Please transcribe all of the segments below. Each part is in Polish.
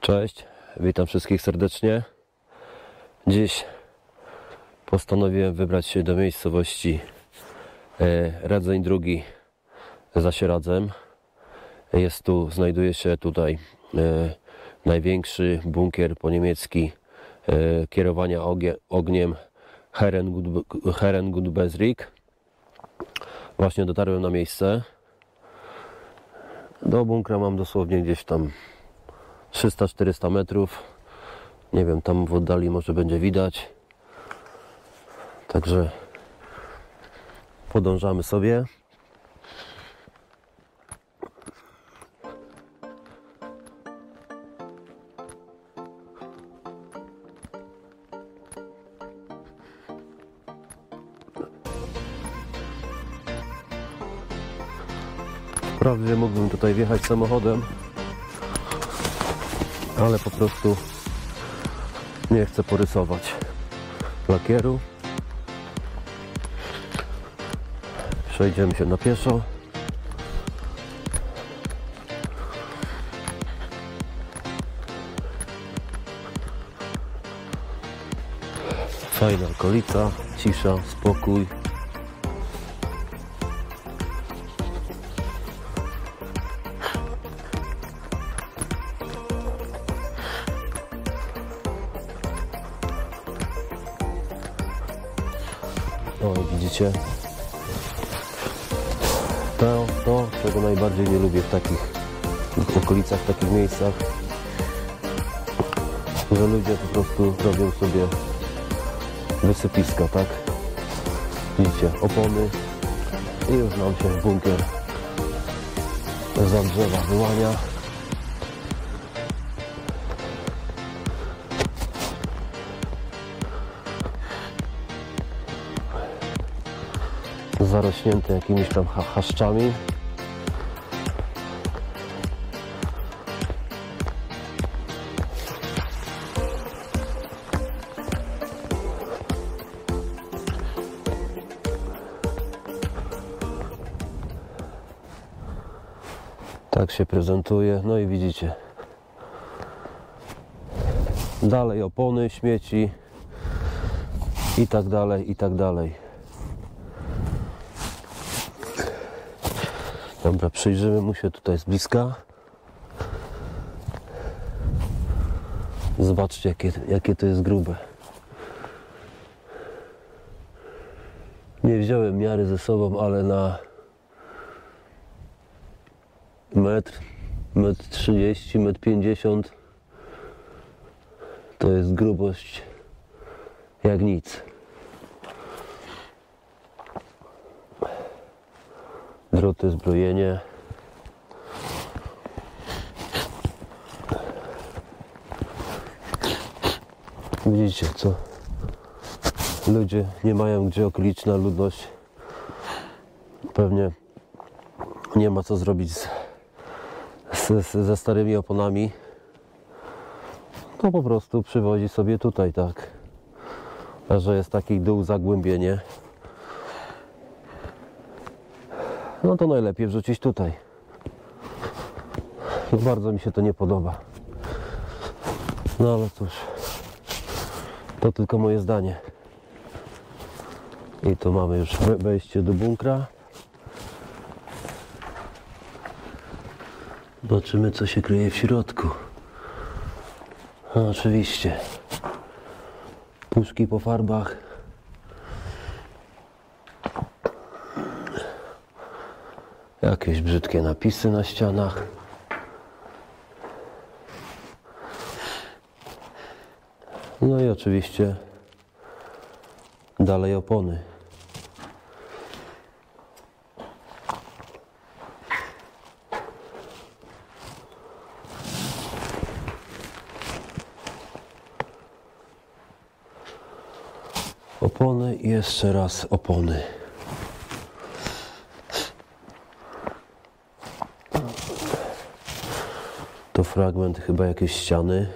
Cześć, witam wszystkich serdecznie. Dziś postanowiłem wybrać się do miejscowości Radzeń II za Sieradzem. Znajduje się tutaj największy bunkier po-niemiecki kierowania ogniem Herrengutbezirk. Właśnie dotarłem na miejsce. Do bunkra mam dosłownie gdzieś tam 300-400 metrów. Nie wiem, tam w oddali może będzie widać. Także podążamy sobie. Wprawdzie mógłbym tutaj wjechać samochodem, ale po prostu nie chcę porysować lakieru. Przejdziemy się na pieszo. Fajna okolica, cisza, spokój. O, widzicie? To, czego najbardziej nie lubię w takich okolicach, w takich miejscach, że ludzie po prostu robią sobie wysypiska, tak? Widzicie, opony i już nam się bunkier za drzewa wyłania. Zarośnięty jakimiś tam chaszczami. Tak się prezentuje. No i widzicie. Dalej opony, śmieci i tak dalej, i tak dalej. Dobra, przyjrzymy mu się tutaj z bliska. Zobaczcie, jakie to jest grube. Nie wziąłem miary ze sobą, ale na metr 30, 50 m to jest grubość jak nic. Druty, zbrojenie. Widzicie, co ludzie nie mają gdzie, okoliczna ludność pewnie nie ma co zrobić ze starymi oponami. To po prostu przywozi sobie tutaj, tak. A że jest taki dół, zagłębienie, no to najlepiej wrzucić tutaj. Bardzo mi się to nie podoba. No ale cóż, to tylko moje zdanie. I tu mamy już wejście do bunkra. Zobaczymy, co się kryje w środku. No, oczywiście puszki po farbach. Jakieś brzydkie napisy na ścianach. No i oczywiście dalej opony. Opony i jeszcze raz opony. To fragment chyba jakiejś ściany.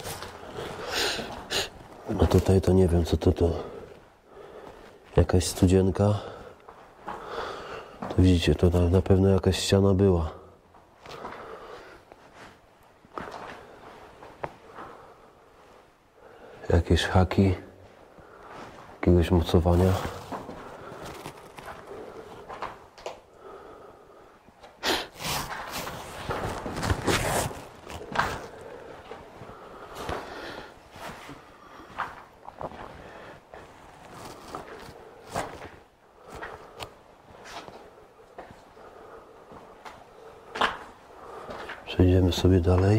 A tutaj to nie wiem, co to. Jakaś studzienka. To widzicie, to na pewno jakaś ściana była. jakieś haki, jakiegoś mocowania. Przejdziemy sobie dalej.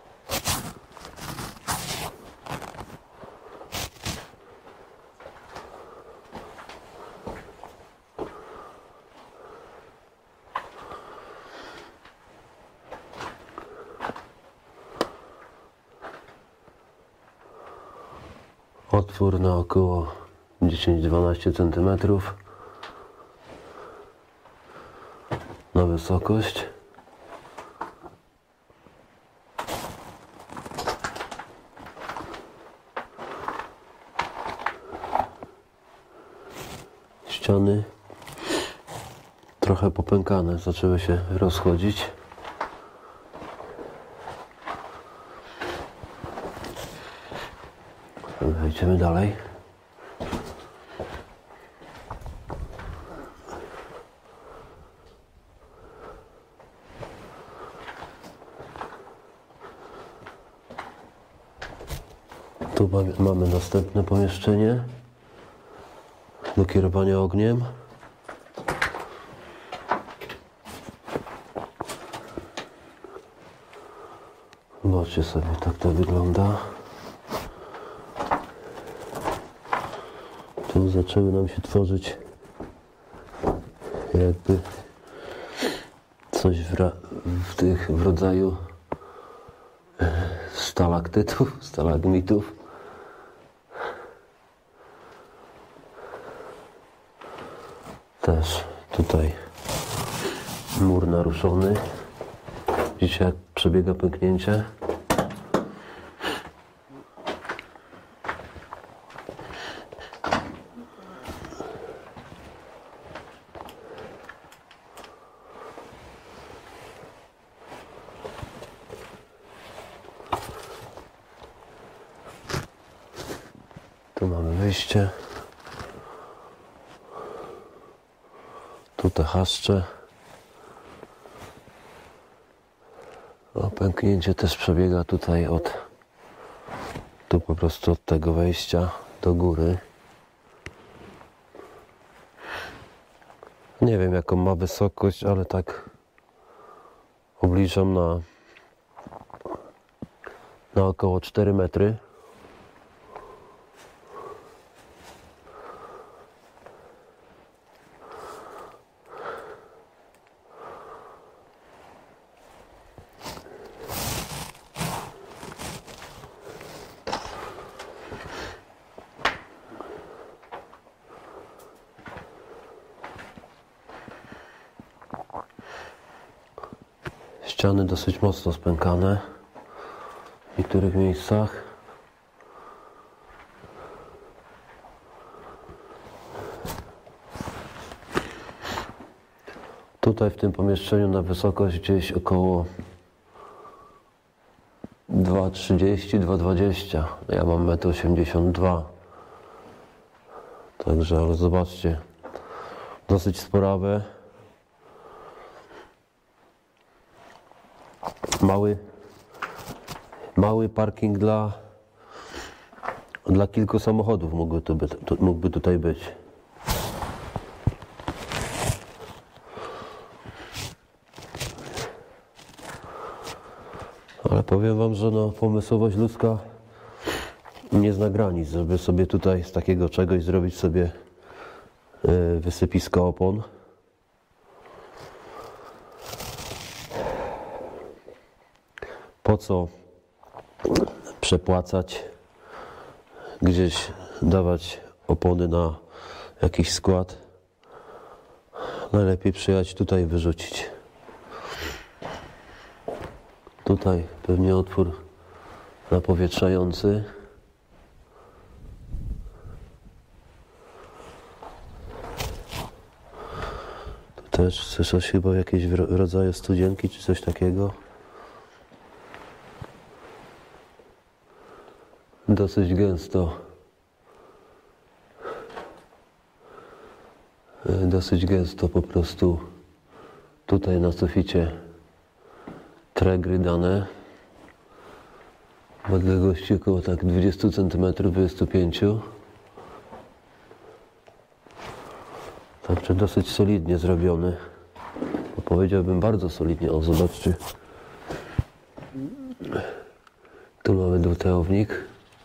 Otwór na około 10-12 cm na wysokość. Ściany trochę popękane, zaczęły się rozchodzić. Idziemy dalej. Tu mamy następne pomieszczenie do kierowania ogniem. Zobaczcie sobie, tak to wygląda. Tu zaczęły nam się tworzyć jakby coś w rodzaju stalaktytów, stalagmitów. Też tutaj mur naruszony. Widzicie, jak przebiega pęknięcie. Tu mamy wyjście. Tu te chaszcze. O, pęknięcie też przebiega tutaj tu po prostu od tego wejścia do góry. Nie wiem, jaką ma wysokość, ale tak obliczam na około 4 metry. Ściany dosyć mocno spękane w niektórych miejscach. Tutaj w tym pomieszczeniu na wysokość gdzieś około 2,30–2,20 m. Ja mam 1,82 m. Także, ale zobaczcie, dosyć sporawe. Mały parking dla kilku samochodów mógłby tutaj być. Ale powiem wam, że pomysłowość ludzka nie zna granic, żeby sobie tutaj z takiego czegoś zrobić sobie wysypisko opon. Po co przepłacać, gdzieś dawać opony na jakiś skład? Najlepiej przyjechać tutaj i wyrzucić. Tutaj pewnie otwór napowietrzający. Tu też coś chyba jakieś rodzaju studzienki czy coś takiego. dosyć gęsto. Dosyć gęsto po prostu tutaj na suficie tregry dane w odległości około tak 20 cm, 25 cm. Także dosyć solidnie zrobiony. Powiedziałbym bardzo solidnie. O, zobaczcie. Tu mamy dwutełownik.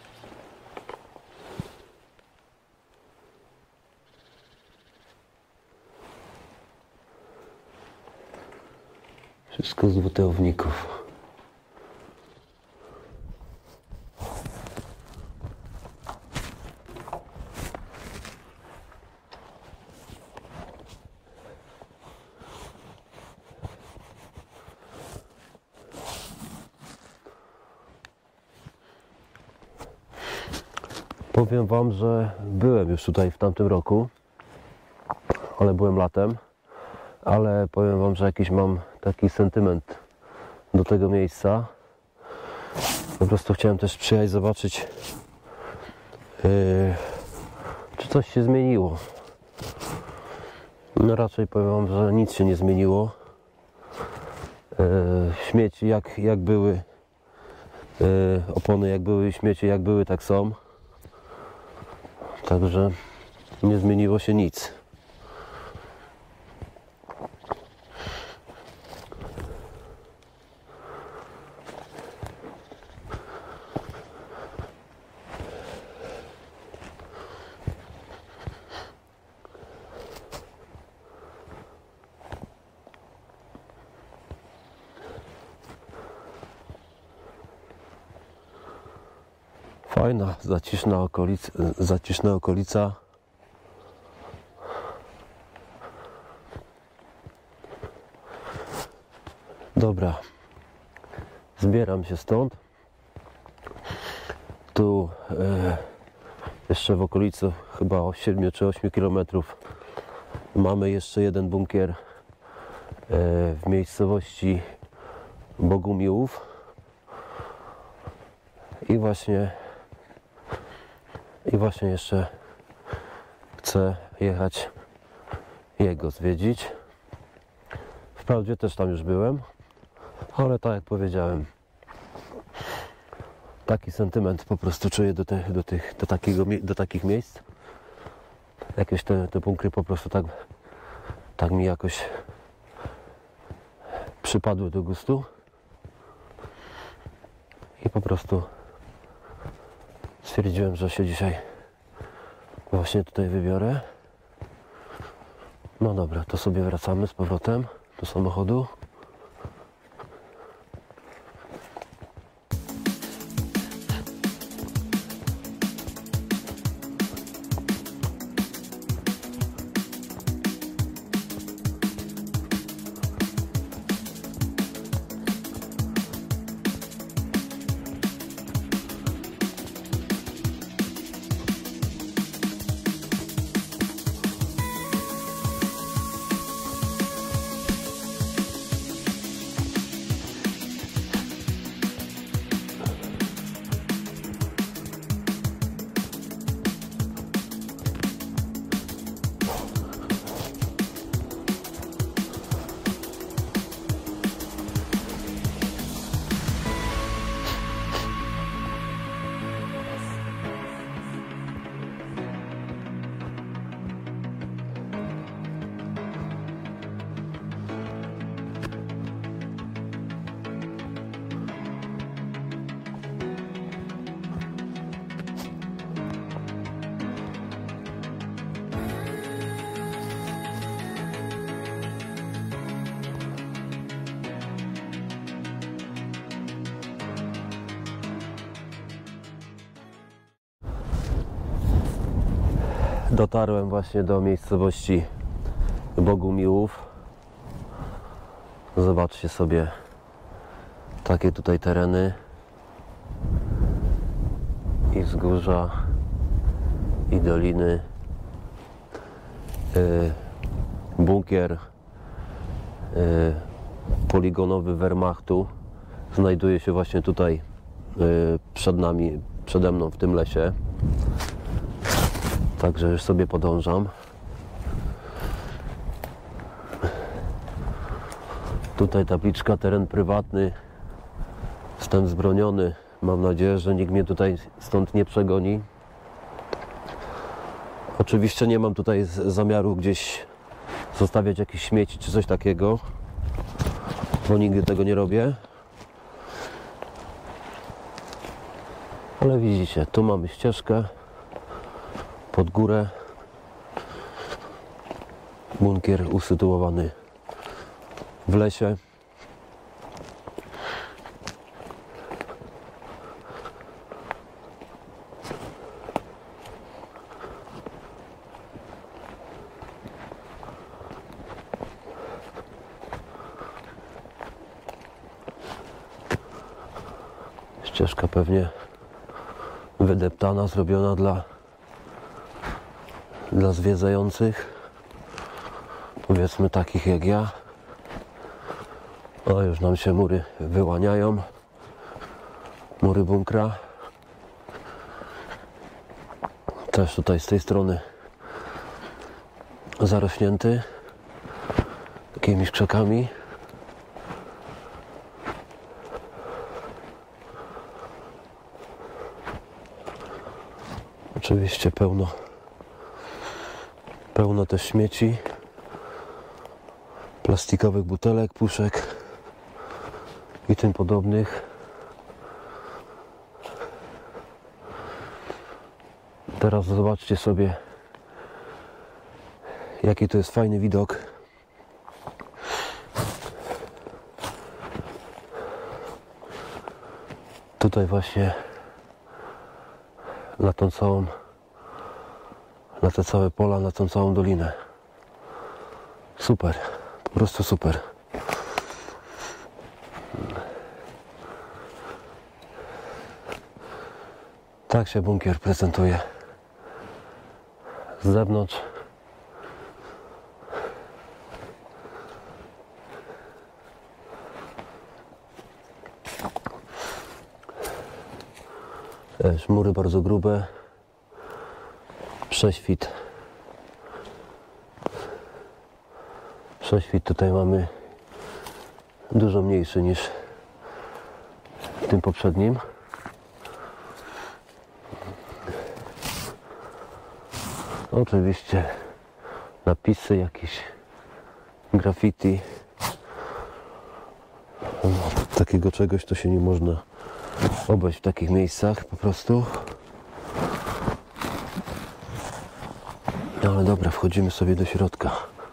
Wszystko z dwutełowników. Powiem wam, że byłem już tutaj w tamtym roku, ale byłem latem, ale powiem wam, że jakiś mam taki sentyment do tego miejsca. Po prostu chciałem też przyjechać, zobaczyć, czy coś się zmieniło. No raczej powiem wam, że nic się nie zmieniło. Śmieci jak były, opony jak były, śmieci jak były, tak są. Także nie zmieniło się nic. Fajna, zaciszna okolica. Dobra, zbieram się stąd. Tu jeszcze w okolicy chyba 7 czy 8 km mamy jeszcze jeden bunkier w miejscowości Bogumiłów. I właśnie jeszcze chcę jechać jego zwiedzić. Wprawdzie też tam już byłem, ale tak jak powiedziałem, taki sentyment po prostu czuję do takich miejsc. Jakieś te bunkry po prostu tak mi jakoś przypadły do gustu. I po prostu stwierdziłem, że się dzisiaj właśnie tutaj wybiorę. No dobra, to sobie wracamy z powrotem do samochodu. Dotarłem właśnie do miejscowości Bogumiłów. Zobaczcie sobie takie tutaj tereny i wzgórza i doliny. Bunkier poligonowy Wehrmachtu znajduje się właśnie tutaj przed nami, przede mną w tym lesie. Także już sobie podążam. Tutaj tabliczka, teren prywatny, wstęp wzbroniony. Mam nadzieję, że nikt mnie tutaj stąd nie przegoni. Oczywiście nie mam tutaj zamiaru gdzieś zostawiać jakichś śmieci czy coś takiego, bo nigdy tego nie robię. Ale widzicie, tu mamy ścieżkę pod górę. Bunkier usytuowany w lesie. Ścieżka pewnie wydeptana, zrobiona dla zwiedzających, powiedzmy takich jak ja. O, już nam się mury wyłaniają, mury bunkra. Też tutaj z tej strony zarośnięty jakimiś krzakami. Oczywiście pełno też śmieci, plastikowych butelek, puszek i tym podobnych. Teraz zobaczcie sobie, jaki to jest fajny widok. Tutaj właśnie na te całe pola, na tą całą dolinę. Super, po prostu super. Tak się bunkier prezentuje z zewnątrz. Mury bardzo grube. Prześwit tutaj mamy dużo mniejszy niż w tym poprzednim. Oczywiście napisy, jakieś graffiti. Takiego czegoś to się nie można obejść w takich miejscach po prostu. No ale dobra, wchodzimy sobie do środka.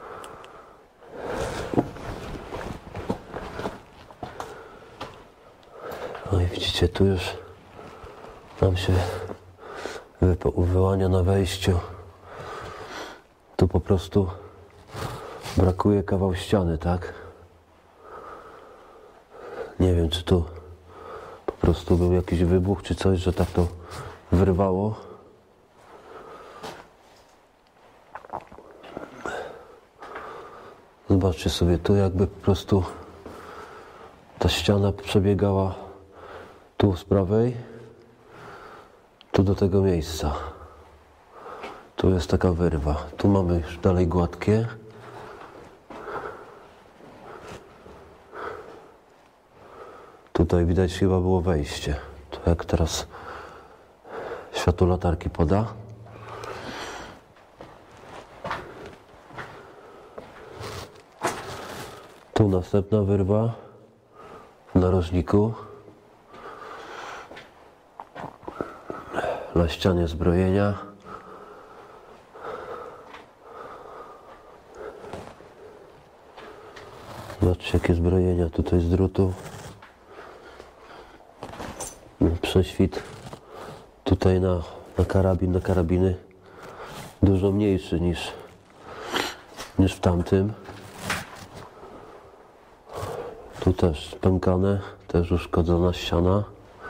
No i widzicie, tu już nam się wyłania na wejściu. Tu po prostu brakuje kawał ściany, tak? Nie wiem, czy tu po prostu był jakiś wybuch, czy coś, że tak to wyrwało. Zobaczcie sobie, tu jakby po prostu ta ściana przebiegała tu z prawej, tu do tego miejsca. Tu jest taka wyrwa. Tu mamy już dalej gładkie. Tutaj widać chyba było wejście. To jak teraz światło latarki poda. Tu następna wyrwa w narożniku. Na ścianie zbrojenia. Zobaczcie, jakie zbrojenia tutaj z drutu. Prześwit tutaj na karabin, na karabiny. Dużo mniejszy niż w tamtym. Tu też spękane, też uszkodzona ściana.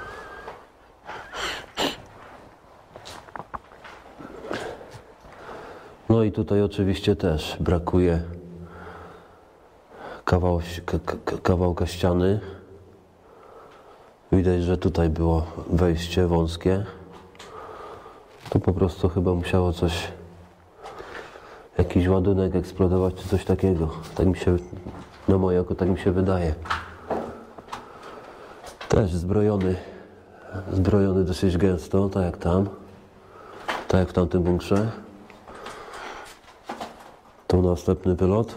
No i tutaj oczywiście też brakuje kawałka ściany. Widać, że tutaj było wejście wąskie. Tu po prostu chyba musiało coś, jakiś ładunek eksplodować, czy coś takiego. Tak mi się, na moje oko, tak mi się wydaje. Też zbrojony dosyć gęsto, tak jak tam. Tak jak w tamtym bunkrze. Tu następny wylot.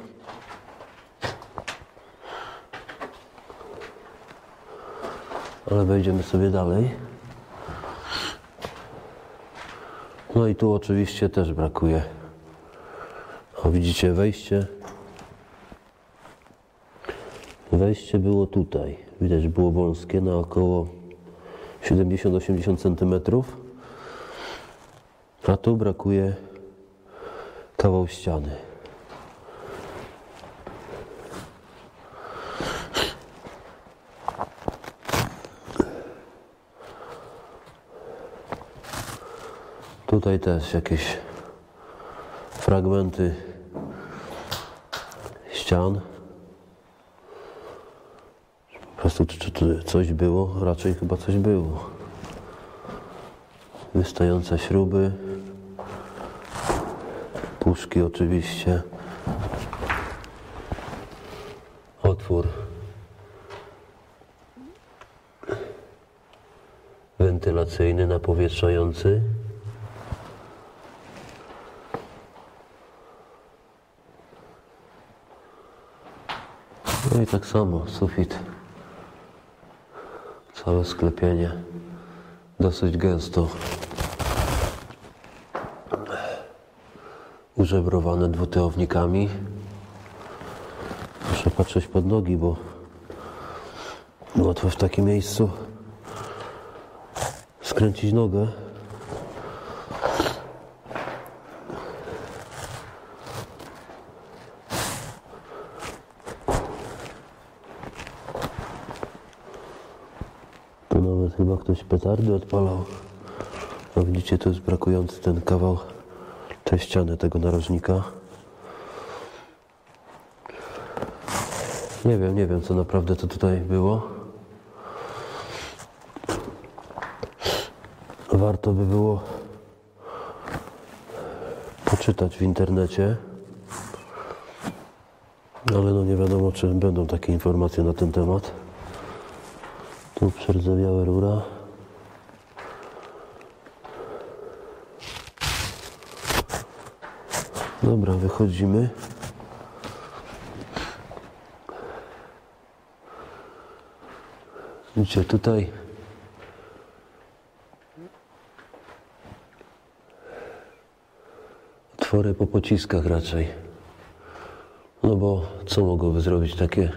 Ale wejdziemy sobie dalej. No i tu oczywiście też brakuje. O, widzicie wejście. Wejście było tutaj. Widać, było wąskie, na około 70-80 cm. A tu brakuje kawał ściany. Tutaj też jakieś fragmenty ścian. Po prostu czy tu coś było? Raczej chyba coś było. Wystające śruby. Puszki oczywiście. Otwór wentylacyjny, napowietrzający. No i tak samo sufit. Całe sklepienie. Dosyć gęsto użebrowane dwutyłownikami. Muszę patrzeć pod nogi, bo łatwo w takim miejscu skręcić nogę. Tu nawet chyba ktoś petardy odpalał. No widzicie, tu jest brakujący ten kawał, tę ścianę tego narożnika. Nie wiem co naprawdę to tutaj było. Warto by było poczytać w internecie, ale no nie wiadomo, czy będą takie informacje na ten temat. Tu przerdzewiałe rura. Dobra, wychodzimy. Widzicie, tutaj otwory po pociskach raczej. No bo co mogłoby zrobić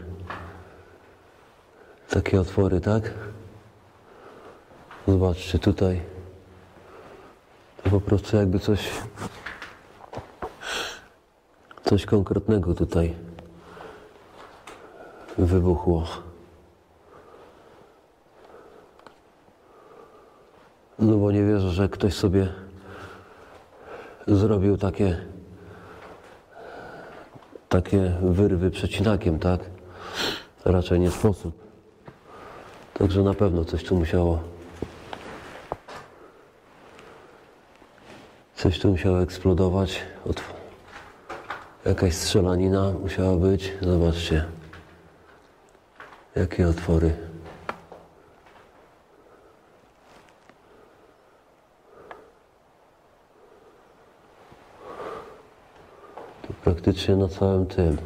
takie otwory, tak? Zobaczcie tutaj. To po prostu jakby coś konkretnego tutaj wybuchło. No bo nie wierzę, że ktoś sobie zrobił takie wyrwy przecinakiem, tak? Raczej nie sposób. Także na pewno coś tu musiało eksplodować. Jakaś strzelanina musiała być. Zobaczcie, jakie otwory. Tu praktycznie na całym tym.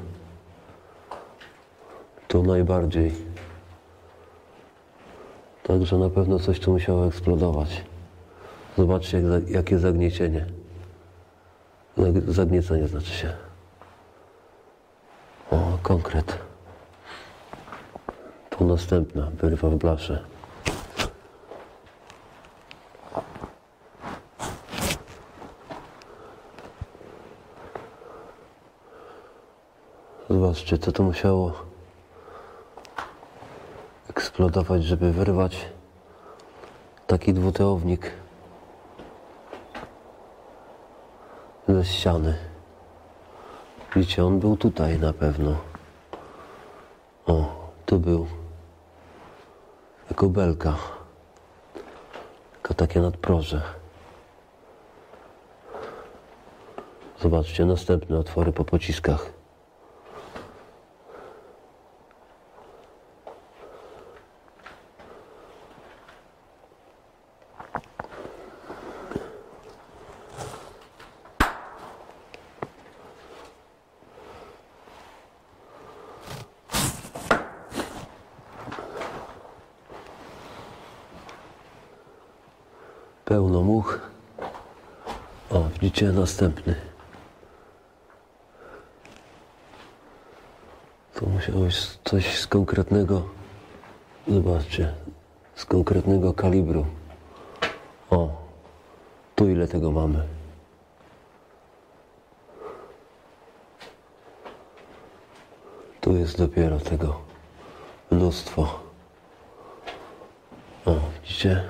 Tu najbardziej. Także na pewno coś tu musiało eksplodować. Zobaczcie, jakie zagniecenie. Zagniecenie znaczy się. O, konkret. Tu następna wyrwa w blasze. Zobaczcie, co to musiało eksplodować, żeby wyrwać taki dwutyłownik ze ściany. Widzicie, on był tutaj na pewno. O, tu był. tylko belka. Tylko takie nadproże. Zobaczcie, następne otwory po pociskach. Pełno much. O, widzicie, następny. To musiało być coś z konkretnego, zobaczcie, z konkretnego kalibru. O, tu ile tego mamy. Tu jest dopiero tego mnóstwo. O, widzicie?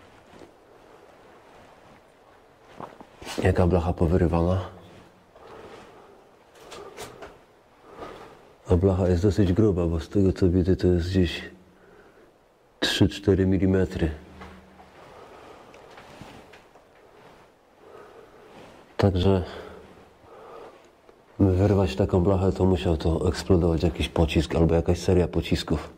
Jaka blacha powyrywana. A blacha jest dosyć gruba, bo z tego co widzę to jest gdzieś 3-4 mm. Także by wyrwać taką blachę, to musiał to eksplodować jakiś pocisk albo jakaś seria pocisków.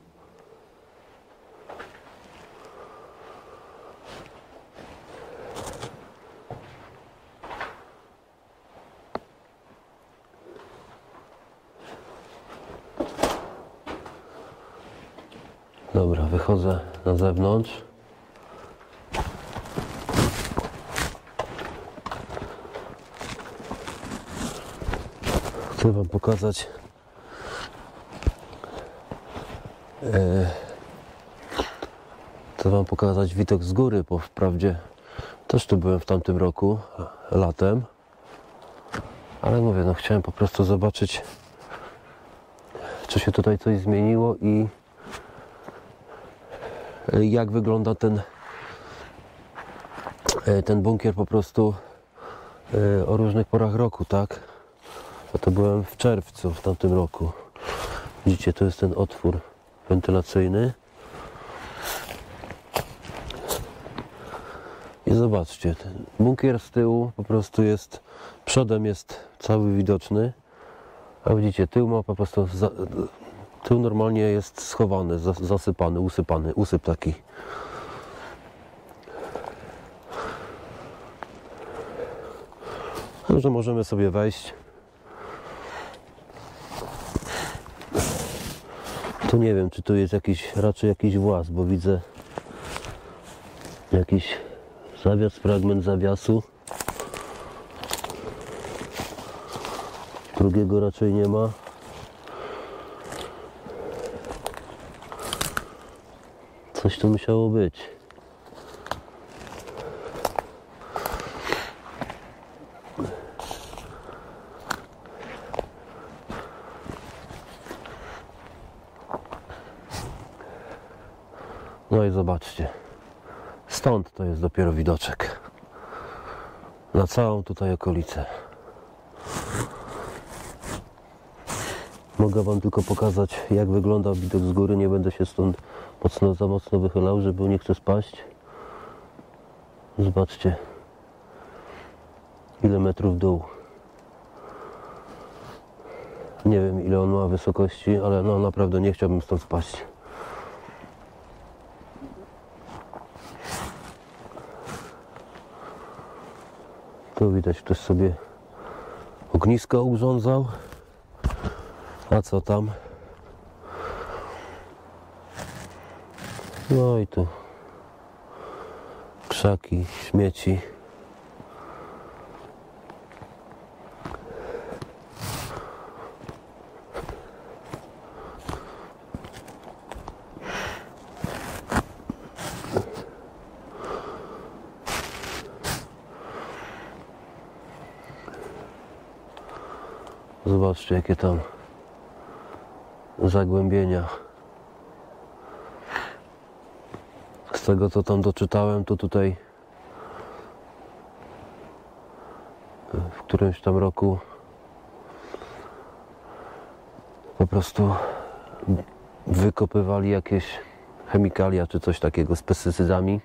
Dobra, wychodzę na zewnątrz. Chcę wam pokazać widok z góry, bo wprawdzie też tu byłem w tamtym roku, latem. Ale mówię, no chciałem po prostu zobaczyć, czy się tutaj coś zmieniło i jak wygląda ten bunkier po prostu o różnych porach roku, tak? Bo to byłem w czerwcu w tamtym roku. Widzicie, to jest ten otwór wentylacyjny. I zobaczcie, ten bunkier z tyłu po prostu jest, przodem jest cały widoczny, a widzicie, tył ma po prostu, tył normalnie jest schowany, zasypany, usypany, usyp taki. Także możemy sobie wejść. Tu nie wiem, czy tu jest raczej jakiś włas, bo widzę jakiś zawias, fragment zawiasu. Drugiego raczej nie ma. Coś tu musiało być. No i zobaczcie. Stąd to jest dopiero widoczek. Na całą tutaj okolicę. Mogę wam tylko pokazać, jak wygląda widok z góry. Nie będę się stąd za mocno wychylał, żeby nie chcę spaść. Zobaczcie, ile metrów w dół. Nie wiem, ile on ma wysokości, ale no naprawdę nie chciałbym stąd spaść. Tu widać, ktoś sobie ognisko urządzał. A co tam? No i tu krzaki, śmieci. Zobaczcie, jakie tam zagłębienia. Z tego, co tam doczytałem, to tutaj w którymś tam roku po prostu wykopywali jakieś chemikalia czy coś takiego z pestycydami.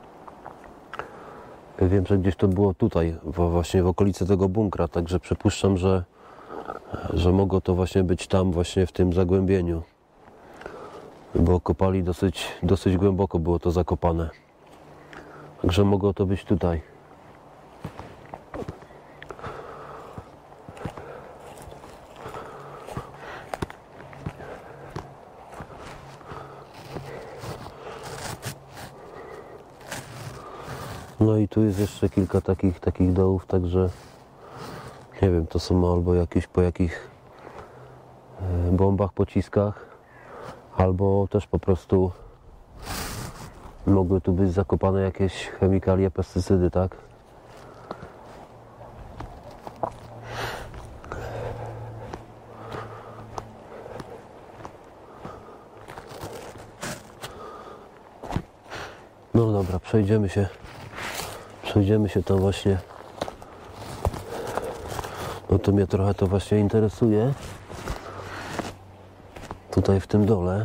Wiem, że gdzieś to było tutaj, właśnie w okolicy tego bunkra, także przypuszczam, że mogło to właśnie być tam, właśnie w tym zagłębieniu. Bo kopali dosyć głęboko, było to zakopane. Także mogło to być tutaj. No i tu jest jeszcze kilka takich dołów, także nie wiem, to są albo jakieś po jakich bombach, pociskach, albo też po prostu mogły tu być zakopane jakieś chemikalia, pestycydy, tak? No dobra, przejdziemy się tam właśnie. No to mnie trochę to właśnie interesuje. Tutaj w tym dole.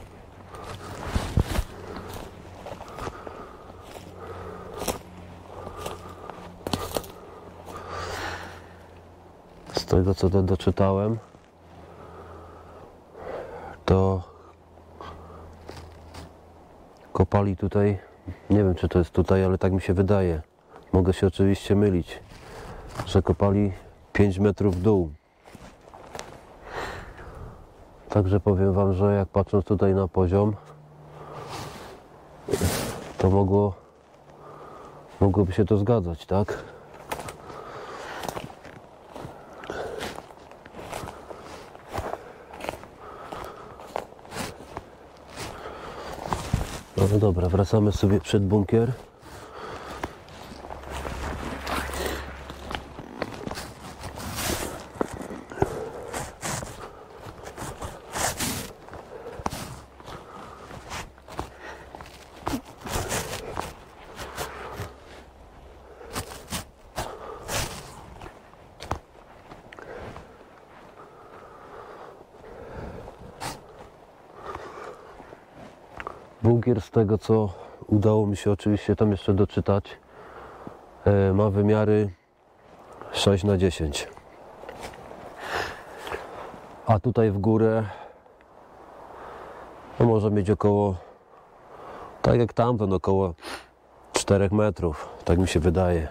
Z tego co doczytałem, to kopali tutaj, nie wiem czy to jest tutaj, ale tak mi się wydaje. Mogę się oczywiście mylić, że kopali 5 metrów w dół. Także powiem wam, że jak patrząc tutaj na poziom, to mogłoby się to zgadzać, tak? No dobra, wracamy sobie przed bunkier. Bunkier, z tego co udało mi się oczywiście tam jeszcze doczytać, ma wymiary 6×10. A tutaj w górę no może mieć około, tak jak tamten, około 4 metrów. Tak mi się wydaje.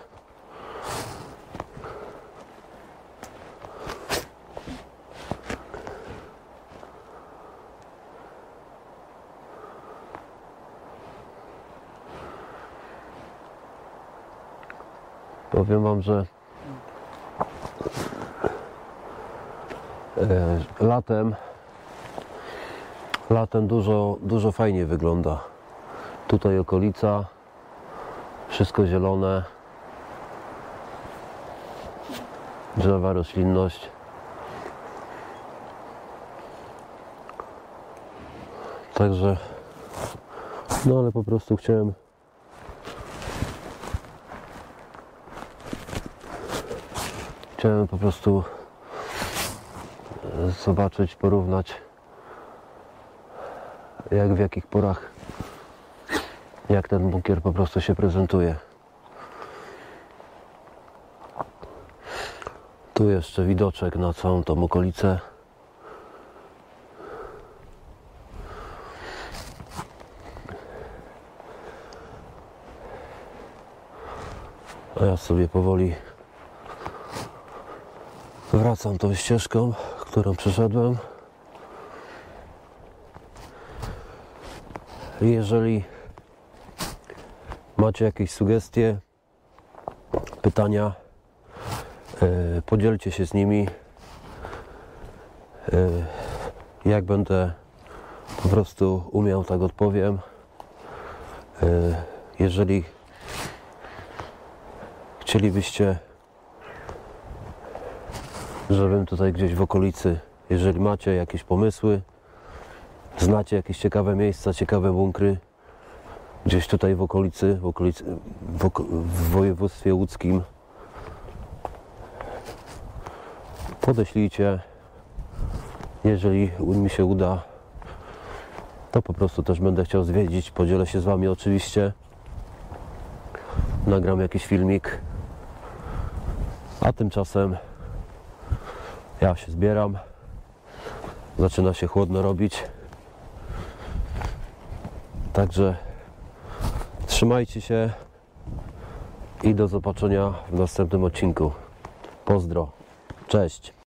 Powiem wam, że latem dużo fajniej wygląda. Tutaj okolica, wszystko zielone, drzewa, roślinność. Także, no ale po prostu chciałem po prostu zobaczyć, porównać, w jakich porach, jak ten bunkier po prostu się prezentuje. Tu jeszcze widoczek na całą tą okolicę. A ja sobie powoli wracam tą ścieżką, którą przeszedłem. Jeżeli macie jakieś sugestie, pytania, podzielcie się z nimi. Jak będę po prostu umiał, tak odpowiem. Jeżeli chcielibyście, żebym tutaj gdzieś w okolicy, jeżeli macie jakieś pomysły, znacie jakieś ciekawe miejsca, ciekawe bunkry, gdzieś tutaj w okolicy, w województwie łódzkim, podeślijcie. Jeżeli mi się uda to po prostu też będę chciał zwiedzić. Podzielę się z Wami oczywiście. Nagram jakiś filmik. A tymczasem ja się zbieram. Zaczyna się chłodno robić. Także trzymajcie się i do zobaczenia w następnym odcinku. Pozdro. Cześć.